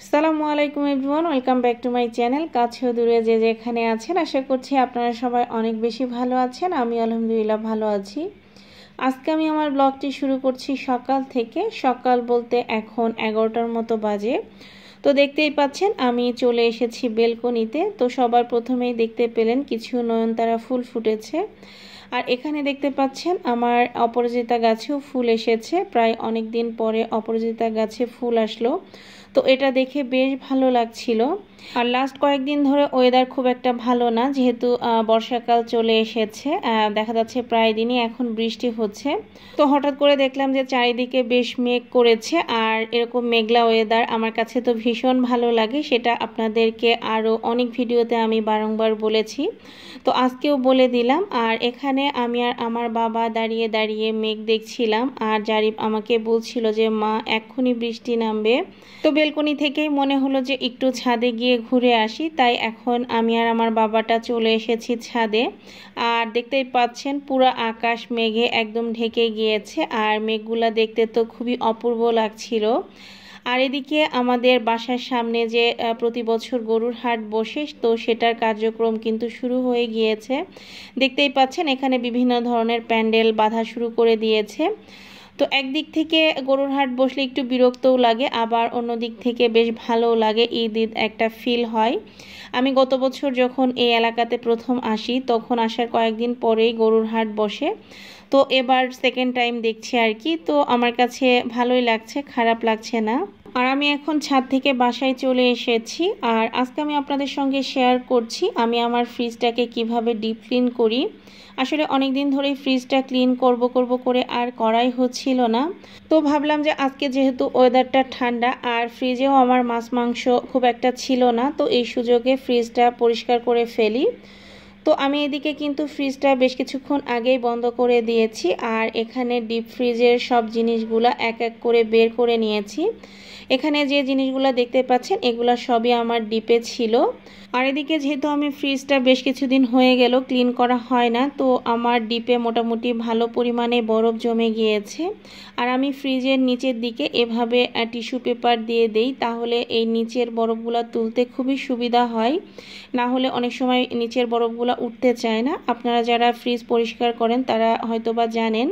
আসসালামু আলাইকুম everyone, welcome back to my channel. কাছে ও দূরে যে যেখানে আছেন, আশা করছি আপনারা সবাই অনেক বেশি ভালো আছেন। আমি আলহামদুলিল্লাহ ভালো আছি। আজকে আমি আমার ব্লগটি শুরু করছি সকাল থেকে। সকাল বলতে এখন 11টার মতো বাজে। তো দেখতেই পাচ্ছেন আমি চলে এসেছি বেলকনিতে। তো সবার প্রথমেই দেখতে পেলেন কিছু নয়নতারা ফুল ফুটেছে। আর এখানে দেখতে পাচ্ছেন আমার অপরাজিতা গাছেও ফুল এসেছে। প্রায় অনেক দিন পরে অপরাজিতা গাছে ফুল আসলো, তো এটা দেখে বেশ ভালো লাগছিল। আর লাস্ট কয়েকদিন ধরে ওয়েদার খুব একটা ভালো না, যেহেতু বর্ষাকাল চলে এসেছে। দেখা যাচ্ছে প্রায় দিনই এখন বৃষ্টি হচ্ছে। তো হঠাৎ করে দেখলাম যে চারিদিকে বেশ মেঘ করেছে, আর এরকম মেঘলা ওয়েদার আমার কাছে তো ভীষণ ভালো লাগে। সেটা আপনাদেরকে আরও অনেক ভিডিওতে আমি বারংবার বলেছি, তো আজকেও বলে দিলাম। আর এখানে আমি আর আমার বাবা দাঁড়িয়ে দাঁড়িয়ে মেঘ দেখছিলাম, আর জারিফ আমাকে বলছিল যে মা এক্ষুনি বৃষ্টি নামবে। তো বেলকনি থেকেই মনে হলো যে একটু ছাদে গিয়ে ঘুরে আসি, তাই এখন আমি আর আমার বাবাটা চলে এসেছি ছাদে। আর দেখতেই পাচ্ছেন পুরো আকাশ মেঘে একদম ঢেকে গিয়েছে, আর মেঘগুলা দেখতে তো খুবই অপূর্ব লাগছিল। আর এদিকে আমাদের বাসার সামনে যে প্রতি বছর গরুর হাট বসে, তো সেটার কার্যক্রম কিন্তু শুরু হয়ে গিয়েছে। দেখতেই পাচ্ছেন এখানে বিভিন্ন ধরনের প্যান্ডেল বাঁধা শুরু করে দিয়েছে। তো একদিক থেকে গরুর হাট বসলে একটু বিরক্তও লাগে, আবার অন্য দিক থেকে বেশ ভালোও লাগে। ঈদ ঈদ একটা ফিল হয়। আমি গত বছর যখন এই এলাকাতে প্রথম আসি, তখন আসার কয়েকদিন পরেই গরুর হাট বসে। তো এবার সেকেন্ড টাইম দেখছি আর কি। তো আমার কাছে ভালোই লাগছে, খারাপ লাগছে না। আর আমি এখন ছাদ থেকে বাসায় চলে এসেছি। আর আজকে আমি আপনাদের সঙ্গে শেয়ার করছি আমি আমার ফ্রিজটাকে কিভাবে ডিপ ক্লিন করি। আসলে অনেক দিন ধরেই ফ্রিজটা ক্লিন করব করে আর করাই হচ্ছিল না। তো ভাবলাম যে আজকে যেহেতু ওয়েদারটা ঠান্ডা, আর ফ্রিজেও আমার মাছ মাংস খুব একটা ছিল না, তো এই সুযোগে ফ্রিজটা পরিষ্কার করে ফেলি। তো আমি এদিকে কিন্তু ফ্রিজটা বেশ কিছুক্ষণ আগেই বন্ধ করে দিয়েছি, আর এখানে ডিপ ফ্রিজের সব জিনিসগুলা এক এক করে বের করে নিয়েছি। এখানে যে জিনিসগুলো দেখতে পাচ্ছেন এগুলো সবই আমার ডিপে ছিল। আর এদিকে যেহেতু আমি ফ্রিজটা বেশ কিছুদিন হয়ে গেল ক্লিন করা হয় না, তো আমার ডিপে মোটামুটি ভালো পরিমাণে বরফ জমে গিয়েছে। আর আমি ফ্রিজের নিচের দিকে এভাবে টিস্যু পেপার দিয়ে দেই, তাহলে এই নিচের বরফগুলো তুলতে খুবই সুবিধা হয়। না হলে অনেক সময় নিচের বরফগুলো উঠতে চায় না। আপনারা যারা ফ্রিজ পরিষ্কার করেন তারা হয়তোবা জানেন।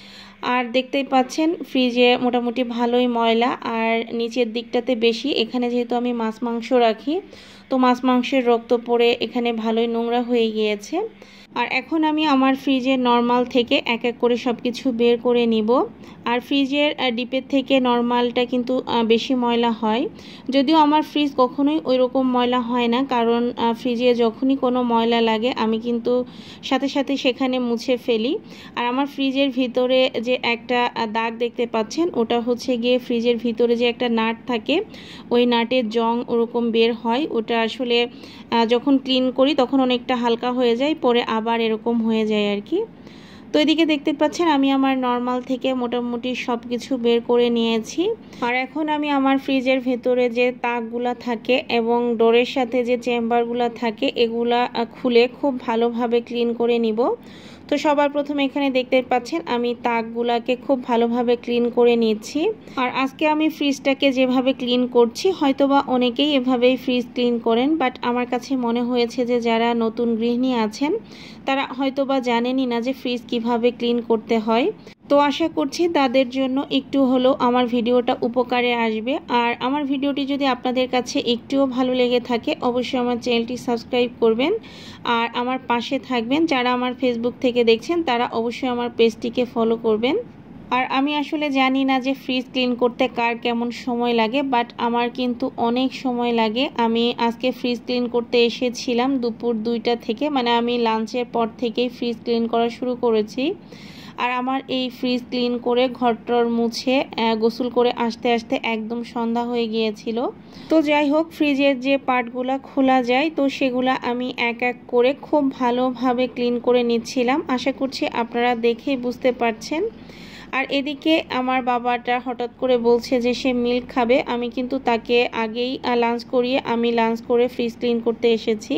আর দেখতেই পাচ্ছেন ফ্রিজে মোটামুটি ভালোই ময়লা, আর নিচের দিকটাতে বেশি। এখানে যেহেতু আমি মাছ মাংস রাখি, তো মাছ মাংসের রক্ত পড়ে এখানে ভালোই নোংরা হয়ে গিয়েছে। আর এখন আমি আমার ফ্রিজের নর্মাল থেকে এক এক করে সব কিছু বের করে নিব। আর ফ্রিজের ডিপের থেকে নর্মালটা কিন্তু বেশি ময়লা হয়। যদিও আমার ফ্রিজ কখনোই ওই রকম ময়লা হয় না, কারণ ফ্রিজে যখনই কোনো ময়লা লাগে আমি কিন্তু সাথে সাথে সেখানে মুছে ফেলি। আর আমার ফ্রিজের ভিতরে যে একটা দাগ দেখতে পাচ্ছেন, ওটা হচ্ছে গিয়ে ফ্রিজের ভিতরে যে একটা নাট থাকে, ওই নাটের জং ওরকম বের হয়। ওটা আসলে যখন ক্লিন করি তখন অনেকটা হালকা হয়ে যায়, পরে আবার এরকম হয়ে যায় আর কি। তো এদিকে দেখতে পাচ্ছেন আমি আমার নর্মাল থেকে মোটামুটি সব কিছু বের করে নিয়েছি। আর এখন আমি আমার ফ্রিজের ভেতরে যে তাকগুলা থাকে এবং ডোরের সাথে যে চেম্বারগুলা থাকে, এগুলা খুলে খুব ভালোভাবে ক্লিন করে নিব। তো সবার প্রথমে এখানে দেখতে পাচ্ছেন আমি তাকগুলাকে খুব ভালোভাবে ক্লিন করে নিচ্ছি। আর আজকে আমি ফ্রিজটাকে যেভাবে ক্লিন করছি, হয়তোবা অনেকেই এভাবেই ফ্রিজ ক্লিন করেন, বাট আমার কাছে মনে হয়েছে যে যারা নতুন গৃহিণী আছেন তারা হয়তোবা জানেনই না যে ফ্রিজ কিভাবে ক্লিন করতে হয়। তো আশা করছি তাদের জন্য একটু হলেও আমার ভিডিওটা উপকারে আসবে। আর আমার ভিডিওটি যদি আপনাদের কাছে একটুও ভালো লেগে থাকে, অবশ্যই আমার চ্যানেলটি সাবস্ক্রাইব করবেন আর আমার পাশে থাকবেন। যারা আমার ফেসবুক থেকে দেখছেন তারা অবশ্যই আমার পেজটিকে ফলো করবেন। আর আমি আসলে জানি না যে ফ্রিজ ক্লিন করতে কার কেমন সময় লাগে, বাট আমার কিন্তু অনেক সময় লাগে। আমি আজকে ফ্রিজ ক্লিন করতে এসেছিলাম দুপুর 2টা থেকে, মানে আমি লাঞ্চের পর থেকেই ফ্রিজ ক্লিন করা শুরু করেছি। আর আমার এই ফ্রিজ ক্লিন করে ঘরটর মুছে গোসল করে আসতে আসতে একদম সন্ধ্যা হয়ে গিয়েছিল। তো যাই হোক, ফ্রিজের যে পার্টগুলা খোলা যায়, তো সেগুলা আমি এক এক করে খুব ভালোভাবে ক্লিন করে নিচ্ছিলাম। আশা করছি আপনারা দেখেই বুঝতে পারছেন। আর এদিকে আমার বাবাটা হঠাৎ করে বলছে যে সে মিল্ক খাবে। আমি কিন্তু তাকে আগেই লাঞ্চ করিয়ে আমি লাঞ্চ করে ফ্রিজ ক্লিন করতে এসেছি।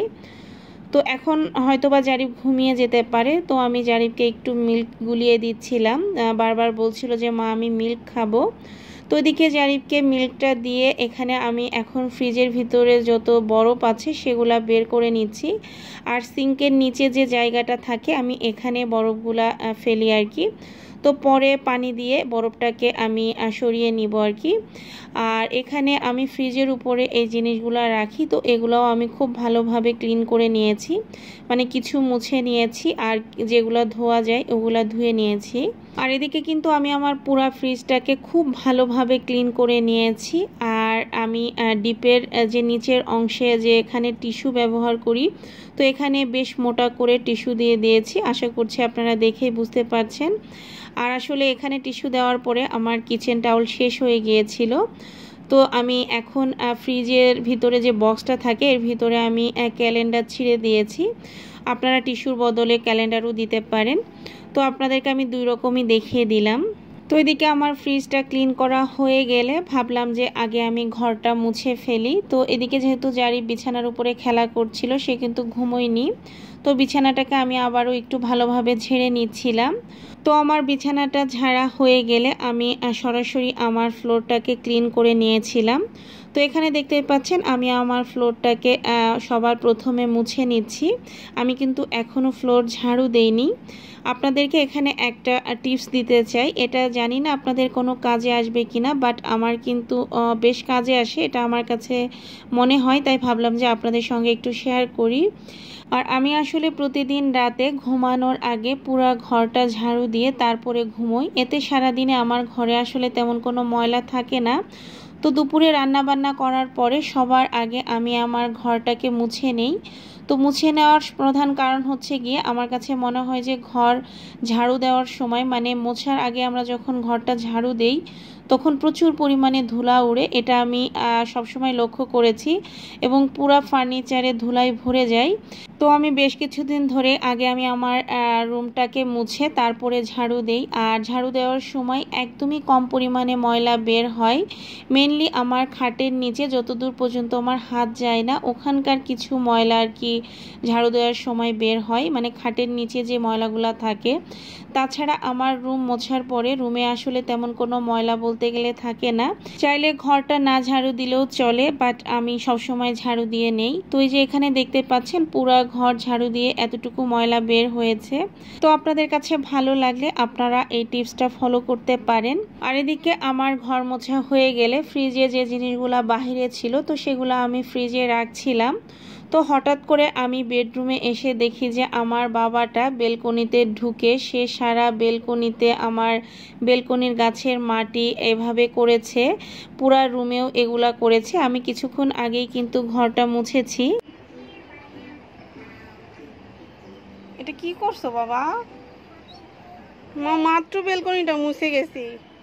তো এখন হয়তোবা জারিফ ঘুমিয়ে যেতে পারে, তো আমি জারিফকে একটু মিল্ক গুলিয়ে দিচ্ছিলাম। বারবার বলছিল যে মা আমি মিল্ক খাবো। তো এদিকে জারিফকে মিল্কটা দিয়ে এখানে আমি এখন ফ্রিজের ভিতরে যত বরফ আছে সেগুলা বের করে নিচ্ছি। আর সিঙ্কের নিচে যে জায়গাটা থাকে আমি এখানে বরফগুলা ফেলি আর কি। তো পরে পানি দিয়ে বরফটাকে আমি সরিয়ে নিব আর কি। আর এখানে আমি ফ্রিজের উপরে এই জিনিসগুলো রাখি, তো এগুলোও আমি খুব ভালোভাবে ক্লিন করে নিয়েছি, মানে কিছু মুছে নিয়েছি আর যেগুলো ধোয়া যায় ওগুলা ধুয়ে নিয়েছি। আর এদিকে কিন্তু আমি আমার পুরো ফ্রিজটাকে খুব ভালোভাবে ক্লিন করে নিয়েছি। আর আমি ডিপের যে নিচের অংশে যে এখানে টিস্যু ব্যবহার করি, তো এখানে বেশ মোটা করে টিস্যু দিয়ে দিয়েছি। আশা করছি আপনারা দেখেই বুঝতে পারছেন। আর আসলে এখানে টিস্যু দেওয়ার পরে আমার কিচেন টাওয়াল শেষ হয়ে গিয়েছিল। তো আমি এখন ফ্রিজের ভিতরে যে বক্সটা থাকে এর ভিতরে আমি ক্যালেন্ডার ছিঁড়ে দিয়েছি। আপনারা টিস্যুর বদলে ক্যালেন্ডারও দিতে পারেন। তো আপনাদেরকে আমি দুই রকমই দেখিয়ে দিলাম। তো এদিকে আমার ফ্রিজটা ক্লিন করা হয়ে গেলে ভাবলাম যে আগে আমি ঘরটা মুছে ফেলি। তো এদিকে যেহেতু জারিফ বিছানার উপরে খেলা করছিল, সে কিন্তু ঘুমোয়নি। তো বিছানাটাকে আমি আবারও একটু ভালোভাবে ঝেড়ে নিচ্ছিলাম। তো আমার বিছানাটা ঝাড়া হয়ে গেলে আমি সরাসরি আমার ফ্লোরটাকে ক্লিন করে নিয়েছিলাম। তো এখানে দেখতে পাচ্ছেন আমি আমার ফ্লোরটাকে সবার প্রথমে মুছে নিচ্ছি। আমি কিন্তু এখনও ফ্লোর ঝাড়ু দেইনি। আপনাদেরকে এখানে একটা টিপস দিতে চাই, এটা জানি না আপনাদের কোনো কাজে আসবে কিনা, বাট আমার কিন্তু বেশ কাজে আসে, এটা আমার কাছে মনে হয়, তাই ভাবলাম যে আপনাদের সঙ্গে একটু শেয়ার করি। আর আমি আসলে প্রতিদিন রাতে ঘুমানোর আগে পুরো ঘরটা ঝাড়ু দিয়ে তারপরে ঘুমোই। এতে সারাদিনে আমার ঘরে আসলে তেমন কোনো ময়লা থাকে না। তো দুপুরে রান্না বান্না করার পরে সবার আগে আমি আমার ঘরটাকে মুছে নেই। তো মুছে নেওয়ার প্রধান কারণ হচ্ছে গিয়ে আমার কাছে মনে হয় যে ঘর ঝাড়ু দেওয়ার সময়, মানে মোছার আগে আমরা যখন ঘরটা ঝাড়ু দেই তখন প্রচুর পরিমাণে ধুলা উড়ে, এটা আমি সবসময় লক্ষ্য করেছি এবং পুরো ফার্নিচারে ধুলায় ভরে যায়। তো আমি বেশ কিছুদিন ধরে আগে আমি আমার রুমটাকে মুছে তারপরে ঝাড়ু দেই। আর ঝাড়ু দেওয়ার সময় একদমই কম পরিমাণে ময়লা বের হয়। মেনলি আমার খাটের নিচে যতদূর পর্যন্ত আমার হাত যায় না ওখানকার কিছু ময়লা আর কি ঝাড়ু দেওয়ার সময় বের হয়, মানে খাটের নিচে যে ময়লাগুলো থাকে। তাছাড়া আমার রুম মোছার পরে রুমে আসলে তেমন কোনো ময়লা বলতে গেলে থাকে না। চাইলে ঘরটা না ঝাড়ু দিলেও চলে, বাট আমি সবসময় ঝাড়ু দিয়ে নেই। তো এই যে এখানে দেখতে পাচ্ছেন পুরো ঘর ঝাড়ু দিয়ে এতটুকু ময়লা বের হয়েছে। তো আপনাদের কাছে ভালো লাগলে আপনারা এই টিপসটা ফলো করতে পারেন। আর এদিকে আমার ঘর মোছা হয়ে গেলে ফ্রিজে যে জিনিসগুলো বাহিরে ছিল তো সেগুলো আমি ফ্রিজে রাখছিলাম। তো হঠাৎ করে আমি বেডরুমে এসে দেখি যে আমার বাবাটা বেলকনিতে ঢুকে সে সারা বেলকনিতে আমার বেলকনির গাছের মাটি এভাবে করেছে, পুরা রুমেও এগুলা করেছে। আমি কিছুক্ষণ আগেই কিন্তু ঘরটা মুছেছি। এটা কি করছো বাবা? মা মাত্র বেলকনিটা মুছে গেছি।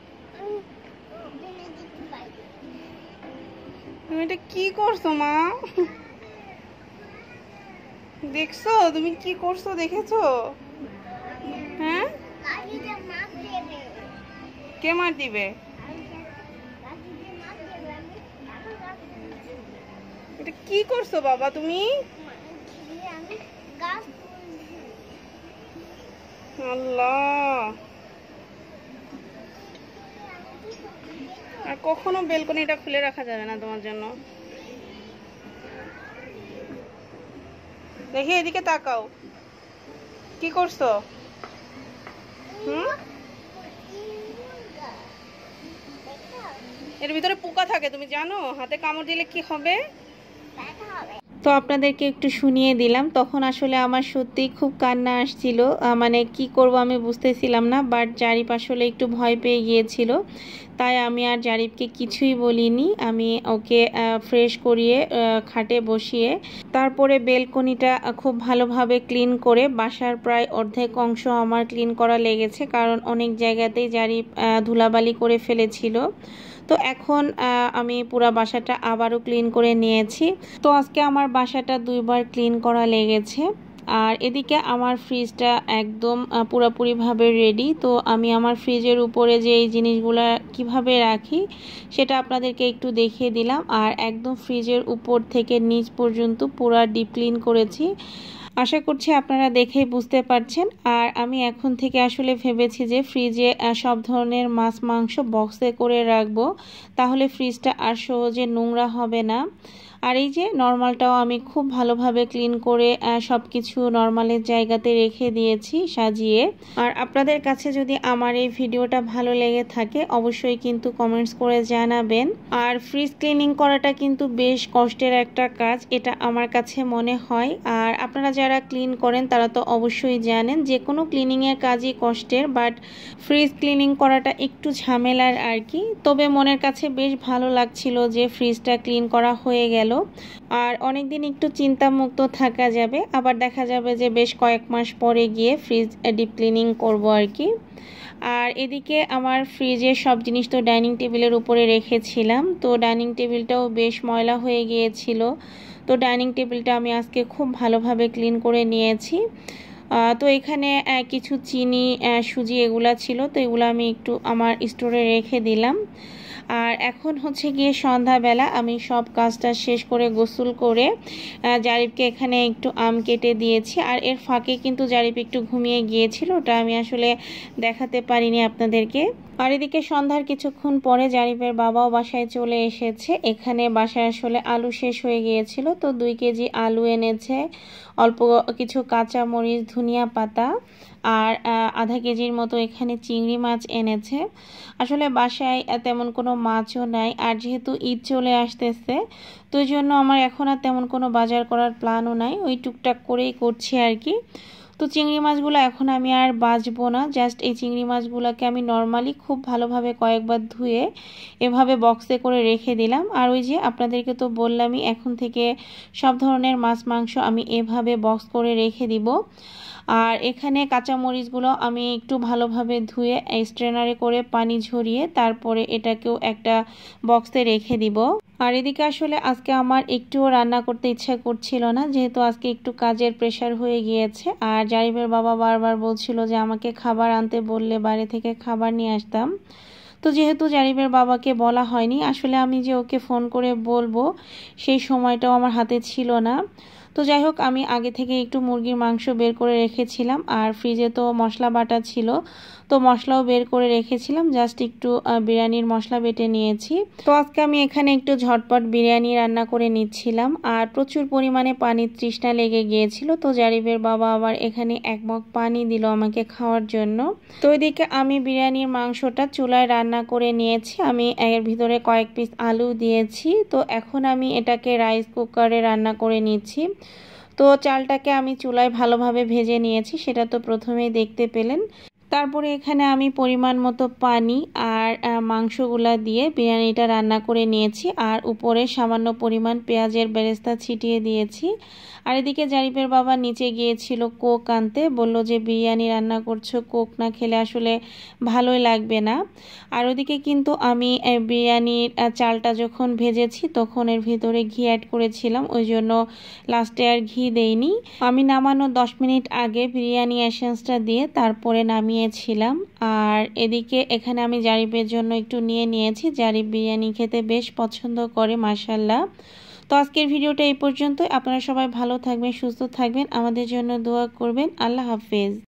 তুমি এটা কি করছো মা? দেখছো তুমি কি করছো, দেখেছো? হ্যাঁ, কে মার দিবে? এটা কি করছো বাবা তুমি? আল্লাহ, আর কখনো বেলকনিটা খুলে রাখা যাবে না তোমার জন্য। দেখি এদিকে তাকাও, কি করছো? এর ভিতরে পোকা থাকে, তুমি জানো? হাতে কামড় দিলে কি হবে? তো আপনাদেরকে একটু শুনিয়ে দিলাম। তখন আসলে আমার সত্যিই খুব কান্না আসছিল, মানে কি করব আমি বুঝতেছিলাম না। বাট জারিফ আসলে একটু ভয় পেয়ে গিয়েছিল, তাই আমি আর জারিফকে কিছুই বলিনি। আমি ওকে ফ্রেশ করিয়ে খাটে বসিয়ে তারপরে বেলকনিটা খুব ভালোভাবে ক্লিন করে, বাসার প্রায় অর্ধেক অংশ আমার ক্লিন করা লেগেছে, কারণ অনেক জায়গাতেই জারিফ ধুলাবালি করে ফেলেছিল। তো এখন আমি পুরো বাসাটা আবারও ক্লিন করে নিয়েছি। তো আজকে আমার বাসাটা দুইবার ক্লিন করা লেগেছে। আর এদিকে আমার ফ্রিজটা একদম পুরোপুরিভাবে রেডি। তো আমি আমার ফ্রিজের উপরে যে এই জিনিসগুলো কিভাবে রাখি সেটা আপনাদেরকে একটু দেখিয়ে দিলাম। আর একদম ফ্রিজের উপর থেকে নিচ পর্যন্ত পুরো ডিপ ক্লিন করেছি। আশা করছি আপনারা দেখেই বুঝতে পারছেন। আর আমি এখন থেকে আসলে ভেবেছি যে ফ্রিজে সব ধরনের মাছ মাংস বক্সে করে রাখবো, তাহলে ফ্রিজটা আর সহজে নোংরা হবে না। আর এই যে নরমালটাও আমি খুব ভালোভাবে ক্লিন করে সব কিছু নরমালের জায়গাতে রেখে দিয়েছি সাজিয়ে। আর আপনাদের কাছে যদি আমার এই ভিডিওটা ভালো লেগে থাকে অবশ্যই কিন্তু কমেন্টস করে জানাবেন। আর ফ্রিজ ক্লিনিং করাটা কিন্তু বেশ কষ্টের একটা কাজ, এটা আমার কাছে মনে হয়। আর আপনারা যারা ক্লিন করেন তারা তো অবশ্যই জানেন যে কোনো ক্লিনিংয়ের কাজই কষ্টের, বাট ফ্রিজ ক্লিনিং করাটা একটু ঝামেলার আর কি। তবে মনের কাছে বেশ ভালো লাগছিল যে ফ্রিজটা ক্লিন করা হয়ে গেল। আর অনেকদিন একটু চিন্তামুক্ত থাকা যাবে, আবার দেখা যাবে যে বেশ কয়েক মাস পরে গিয়ে ফ্রিজ ডিপ ক্লিনিং করবো আর কি। আর এদিকে আমার ফ্রিজের সব জিনিস তো ডাইনিং টেবিলের উপরে রেখেছিলাম, তো ডাইনিং টেবিলটাও বেশ ময়লা হয়ে গিয়েছিল। তো ডাইনিং টেবিলটা আমি আজকে খুব ভালোভাবে ক্লিন করে নিয়েছি। তো এখানে কিছু চিনি সুজি এগুলা ছিল, তো এগুলো আমি একটু আমার স্টোরে রেখে দিলাম। আর এখন হচ্ছে গিয়ে সন্ধ্যাবেলা আমি সব কাজটা শেষ করে গোসল করে জারিফকে এখানে একটু আম কেটে দিয়েছি। আর এর ফাঁকে কিন্তু জারিফ একটু ঘুমিয়ে গিয়েছিল, ওটা আমি আসলে দেখাতে পারিনি আপনাদেরকে। আর এদিকে সন্ধ্যার কিছুক্ষণ পরে জারিফের বাবাও বাসায় চলে এসেছে। এখানে বাসায় আসলে আলু শেষ হয়ে গিয়েছিল, তো 2 কেজি আলু এনেছে, অল্প কিছু কাঁচা মরিচ, ধনিয়া পাতা আর আধা কেজির মতো এখানে চিংড়ি মাছ এনেছে। আসলে বাসায় তেমন কোনো মাছও নাই, আর যেহেতু ঈদ চলে আসতেছে তো এই জন্য আমার এখন আর তেমন কোনো বাজার করার প্ল্যানও নাই, ওই টুকটাক করেই করছি আর কি। তো চিংড়ি মাছগুলো এখন আমি আর বাছবো না, জাস্ট এই চিংড়ি মাছগুলোকে আমি নর্মালি খুব ভালোভাবে কয়েকবার ধুয়ে এভাবে বক্সে করে রেখে দিলাম। আর ওই যে আপনাদেরকে তো বললামই এখন থেকে সব ধরনের মাছ মাংস আমি এভাবে বক্স করে রেখে দিব। আর এখানে কাঁচামরিচগুলো আমি একটু ভালোভাবে ধুয়ে স্ট্রেনারে করে পানি ঝরিয়ে তারপরে এটাকেও একটা বক্সে রেখে দিব। আর এদিকে আসলে আজকে আমার একটুও রান্না করতে ইচ্ছা করছিল না, যেহেতু আজকে একটু কাজের প্রেশার হয়ে গিয়েছে। আর জারিফের বাবা বারবার বলছিল যে আমাকে খাবার আনতে বললে বাইরে থেকে খাবার নিয়ে আসতাম। তো যেহেতু জারিফের বাবাকে বলা হয়নি, আসলে আমি যে ওকে ফোন করে বলবো সেই সময়টাও আমার হাতে ছিল না। তো যাই হোক, আমি আগে থেকে একটু মুরগির মাংস বের করে রেখেছিলাম, আর ফ্রিজে তো মশলা বাটা ছিল, তো মশলাও বের করে রেখেছিলাম, জাস্ট একটু বিরিয়ানির মশলা বেটে নিয়েছি। তো আজকে আমি এখানে একটু ঝটপট বিরিয়ানি রান্না করে নিচ্ছিলাম। আর প্রচুর পরিমাণে পানির তৃষ্ণা লেগে গিয়েছিল, তো জারিফের বাবা আবার এখানে 1 মগ পানি দিল আমাকে খাওয়ার জন্য। তো এদিকে আমি বিরিয়ানির মাংসটা চুলায় রান্না করে নিয়েছি, আমি এর ভিতরে কয়েক পিস আলু দিয়েছি। তো এখন আমি এটাকে রাইস কুকারে রান্না করে নিচ্ছি। তো চালটাকে আমি চুলায় ভালোভাবে ভেজে নিয়েছি, সেটা তো প্রথমেই দেখতে পেলেন। তারপরে এখানে আমি পরিমাণ মতো পানি আর মাংসগুলা দিয়ে বিরিয়ানিটা রান্না করে নিয়েছি, আর উপরে সামান্য পরিমাণ পেঁয়াজের বেরেস্তা ছিটিয়ে দিয়েছি। আর এদিকে জারিফের বাবা নিচে গিয়েছিল কোক আনতে, বলল যে বিরিয়ানি রান্না করছো, কোক না খেলে আসলে ভালোই লাগবে না। আর ওদিকে কিন্তু আমি বিরিয়ানির চালটা যখন ভেজেছি তখন এর ভিতরে ঘি অ্যাড করেছিলাম, ওই জন্য লাস্টে আর ঘি দেইনি। আমি নামানোর 10 মিনিট আগে বিরিয়ানি এসেন্সটা দিয়ে তারপরে নামিয়েছিলাম। আর এদিকে এখানে আমি জারিফের জন্য একটু নিয়ে নিয়েছি, জারিফ বিরিয়ানি খেতে বেশ পছন্দ করে মাশাআল্লাহ। তো আজকের ভিডিওটা এই পর্যন্ত। আপনারা সবাই ভালো থাকবেন, সুস্থ থাকবেন, আমাদের জন্য দোয়া করবেন। আল্লাহ হাফেজ।